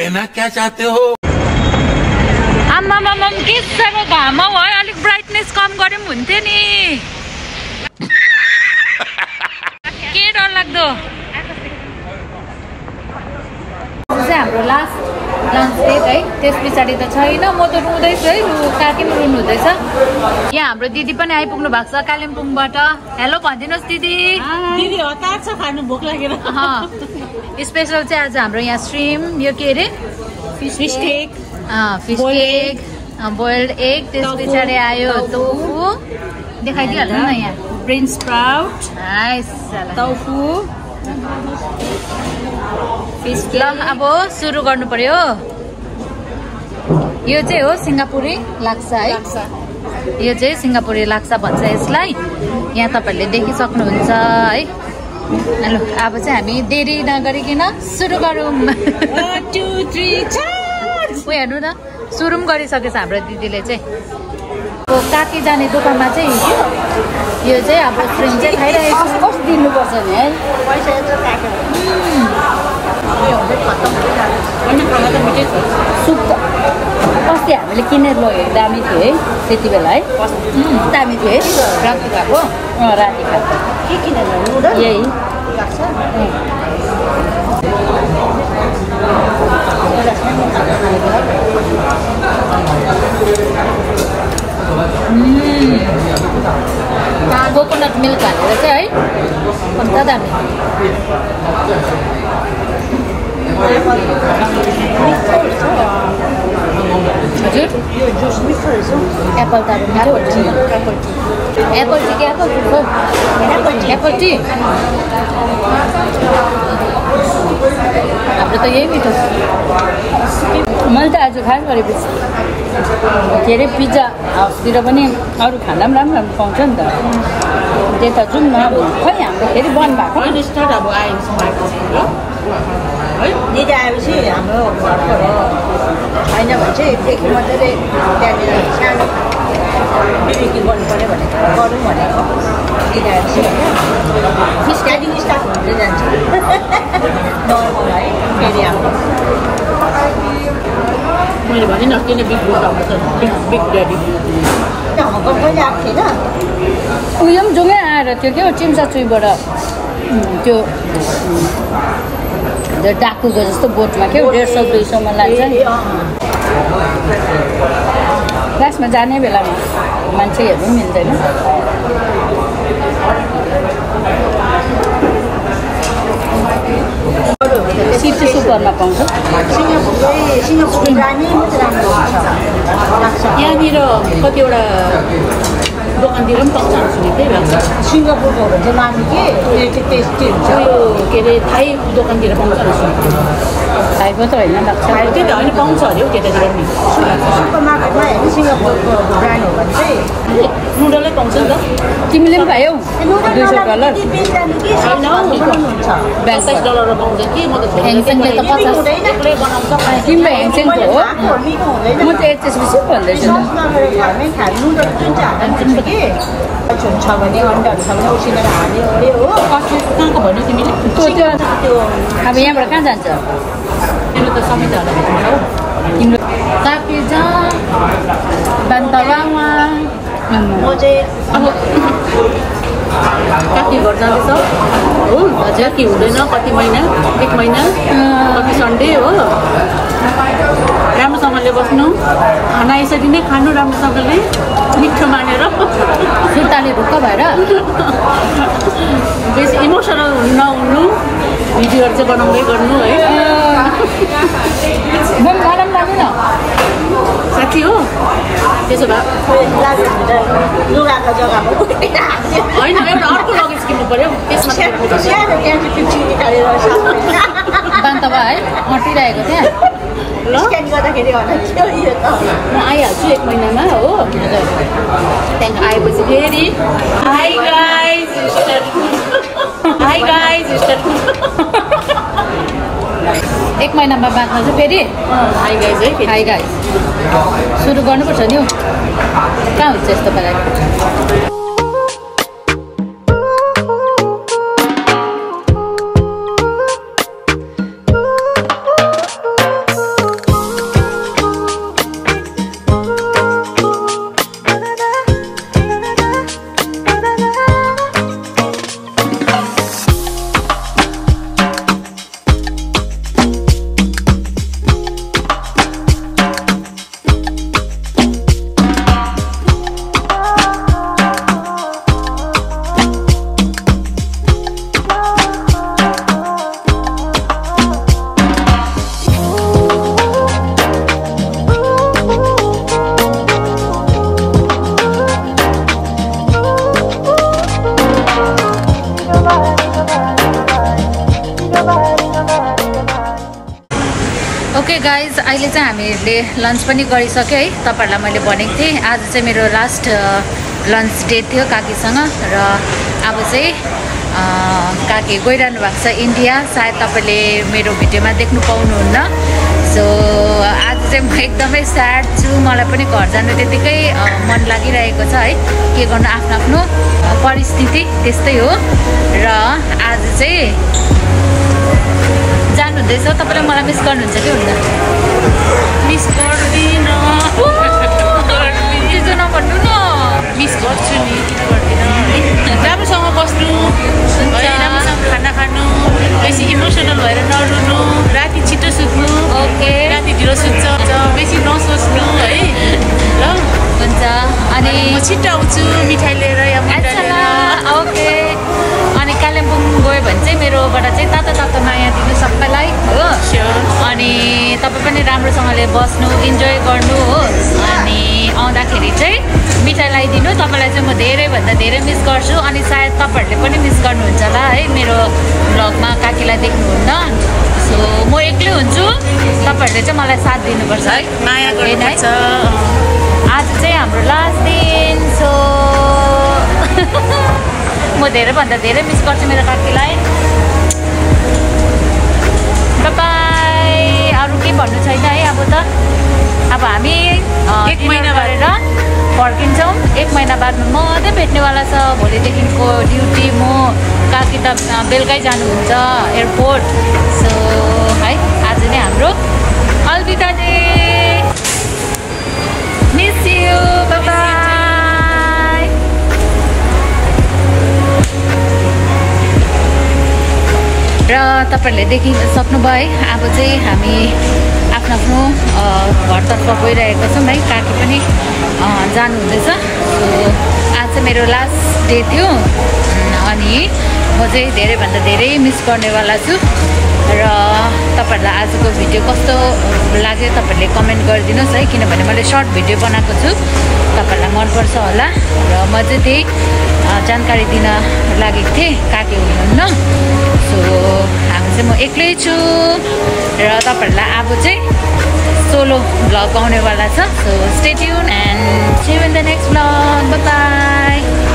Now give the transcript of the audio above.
कहना क्या चाहते हो? आम्मा मामा के साह्रो घाम हो है, अलिक ब्राइटनेस कम गरे पनि हुन्थ्यो नि। के डर लाग्दो। हाम्रो लास्ट लन्च डेट है, त्यस पछाडि त छैन। म त रुँदैछु है, काकी पनि रुनु हुँदैछ। यहाँ हाम्रो दिदी पनि आइपुग्नु भएको छ कालिम्पोङबाट। हेलो भनिदिनुहोस् दिदी। दिदी हतार छ, खानु भोक लागेर। स्पेशल चाहिँ आज हाम्रो यहाँ श्रिम, यो के अरे fish cake, fish cake, boiled egg, त्यस पछाडि आयो टोफु, देखाइदिइहाल्नु न यहाँ। Bean sprout, tofu, fish cake. ल अब सुरु गर्नु पर्यो। यो चाहिँ हो सिङ्गापुरी लाक्सा है, यो चाहिँ सिङ्गापुरी लाक्सा भन्छ यसलाई। यहाँ तपाईँहरूले देखिसक्नुहुन्छ है। ल अब चाहिँ हामी देरी नगरिकन सुरु गरौँ। 1 2 3 ऊ हेर्नु न, सुरु पनि गरिसकेछ हाम्रो दिदीले चाहिँ। काकी जाने दोकानमा चाहिँ यो चाहिँ अब श्रिम चाहिँ खाइरहेको छु। कस्तो दिनुपर्छ नि है, पैसा यत्रो काटेर सुप त अस्ति हामीले किनेर लगेको दामी थियो है, त्यति बेला है दामी थियो है। राति खाएको, राति खाएको के किनेर यही कोकोनट मिल्क हालेर चाहिँ है, अन्त दामी। हजुर एप्पल त एप्पल टी कि एप्पल फ्रुट हो? एप्पल टी हाम्रो त यही मिठो। मैले त आज खास गरेपछि के अरे पिज्जा हाउसतिर पनि अरू खाना पनि राम्रो राम्रो पाउँछ नि त, त्यता जाउँ न। खै हाम्रो फेरि बन्द भएको स्टार्ट अब आएपछि है, दिदी आएपछि हाम्रो घरको हो होइन भने चाहिँ देखि मजाले त्यहाँनिर सानो बिक्री गर्नु पऱ्यो भनेको गरौँ भनेको। दिदी आएपछि होइन फिस त्यहाँदेखि स्टार्ट हुँदै जान्छ नर्मल है। फेरि हाम्रो मैले भने न किन बिग ड्याडी हकम पनि आएको थिएन। उयो पनि जाउँ आएर थियो क्या चिम्सा चुईबाट, त्यो डाकुको जस्तो बोटमा क्या 150 200मा लान्छ नि। क्लासमा जाने बेलामा मान्छे हेर्नु मिल्दैन। सिप चाहिँ सुपरमा पाउँछ। सिङ्गापुर जाने मात्रै राम्रो हुन्छ लाग्छ। यहाँनिर कतिवटा दोकानतिर पनि पाउँछ सुनेको लाग्छ। सिङ्गापुरको हो भने चाहिँ मामी के टेस्टी हुन्छ। यो के अरे थाई दोकानतिर पाउँछ सुनेको। थाईको त होइन लाग्छ, त्यही त होइन पाउँछ अरे हौ त्यतातिर पनि। सुपर मार्केटमा होइन सिङ्गापुरको ब्रान्ड हो भने चाहिँ नुडलै पाउँछ नि त। तिमीले पनि पायौ $200? $27 पाउँछ कि? म त ह्याङसेङले त 50 तिम्रो ह्याङसेङको हो, म त एचएसबीसी भन्दैछु। घरमै खानु नुडल्स जुन चाहिँ हाल्नु कि छ भने अन्डाहरू छ भने उसिनेर हाल्यो अरे हो। कहाँको भन्यो तिमीले? त्यो अब यहाँबाट कहाँ जान्छ? तिम्रो त समिताहरूलाई भेट्नुहुन्छ हौ। तिम्रो काकी जहाँ बान्तवामा म चाहिँ अब कति घर जाँदैछ हो? हजुर के हुँदैन, कति महिना, 1 महिना, कति सन्डे हो। राम्रोसँगले बस्नु, खाना यसरी नै खानु राम्रोसँगले, मिठो मानेर, सुर्ताले ढुक्क भएर बेसी इमोसनल नहुनु, भिडियोहरू चाहिँ बनाउँदै गर्नु है। म आराम लाग्नु न साथी हो त्यसो भए लुगाको जग्गामा होइन, एउटा अर्को लगेज किन्नु पऱ्यो त्यसमा। बान्तवा है अटिरहेको त्यहाँ स्क्यान गर्दाखेरि होला त्यो त म आइहाल्छु 1 महिनामा हो। त्यहाँदेखि आएपछि फेरि हाई गाइज स्टार्ट 1 महिनामा बाँच्न चाहिँ फेरि हाई गाइज है। हाई गाइस सुरु गर्नुपर्छ नि हौ। कहाँ हुन्छ यस्तो पाराले? गाइज अहिले चाहिँ हामीले लन्च पनि गरिसक्यो है। तपाईँहरूलाई मैले भनेको थिएँ आज चाहिँ मेरो लास्ट लन्च डेट थियो काकीसँग र अब चाहिँ काकी गइरहनु भएको छ इन्डिया। सायद तपाईँले मेरो भिडियोमा देख्नु पाउनुहुन्न। सो आज चाहिँ म एकदमै स्याड छु। मलाई पनि घर जानु त्यतिकै मन लागिरहेको छ है। के गर्नु आफ्नो आफ्नो परिस्थिति त्यस्तै हो। र आज चाहिँ जानुहुँदैछ। तपाईँले मलाई मिस गर्नुहुन्छ कि हुन्न? मिस गर्दिनँ त्यस्तो नभन्नु न। मिस गर्छु नि किन गर्दिनँ है। राम्रोसँग बस्नु है, राम्रोसँग खाना खानु, बेसी इमोसनल भएर नरुनु, राति छिटो सुत्नु। ओके राति ढिलो सुत्छ, बेसी नसोच्नु है। ल हुन्छ। अनि म छिट्टो आउँछु मिठाई लिएर या मिठाई लिएर। ओके। अनि कालिम्पोङ गयो भने चाहिँ मेरोबाट चाहिँ तातो तातो माया दिनु सबैलाई हो। अनि तपाईँ पनि राम्रोसँगले बस्नु, इन्जोय गर्नु हो। अनि आउँदाखेरि चाहिँ मिठाई ल्याइदिनु। तपाईँलाई चाहिँ म धेरैभन्दा धेरै मिस गर्छु। अनि सायद तपाईँहरूले पनि मिस गर्नुहुन्छ होला है। मेरो भ्लगमा काकीलाई देख्नुहुन्न। सो म एक्लै हुन्छु, तपाईँहरूले चाहिँ मलाई साथ दिनुपर्छ है। माया गर्नुपर्छ। आज चाहिँ हाम्रो लास्ट दिन। सो म धेरैभन्दा धेरै मिस गर्छु मेरो काकीलाई। बाई। अरू केही भन्नु छैन है। अब त अब हामी 1 महिना गरेर फर्किन्छौँ। 1 महिना बादमा मात्रै भेट्नेवाला छ। भोलिदेखिको ड्युटी म काकी त बेलुकै जानुहुन्छ एयरपोर्ट। सो है आज नै हाम्रो अलबिदा डे। Miss you. बाई। र तपाईँहरूले देखिसक्नुभयो है। अब चाहिँ हामी आफ्नो आफ्नो घरतर्फ गइरहेको छौँ है। काकी पनि जानुहुँदैछ। सो आज चाहिँ मेरो लास्ट डे थियो। अनि म चाहिँ धेरैभन्दा धेरै मिस गर्नेवाला छु। र तपाईँहरूलाई आजको भिडियो कस्तो लाग्यो तपाईँहरूले कमेन्ट गरिदिनुहोस् है। किनभने मैले सर्ट भिडियो बनाएको छु, तपाईँहरूलाई मनपर्छ होला। र म चाहिँ त्यही जानकारी दिन लागेको थिएँ। काकी हुनुहुन्न। सो हामी चाहिँ म एक्लै छु। र तपाईँहरूलाई अब चाहिँ सोलो भ्लग आउनेवाला छ। So stay tuned and see you in the next vlog. Bye by.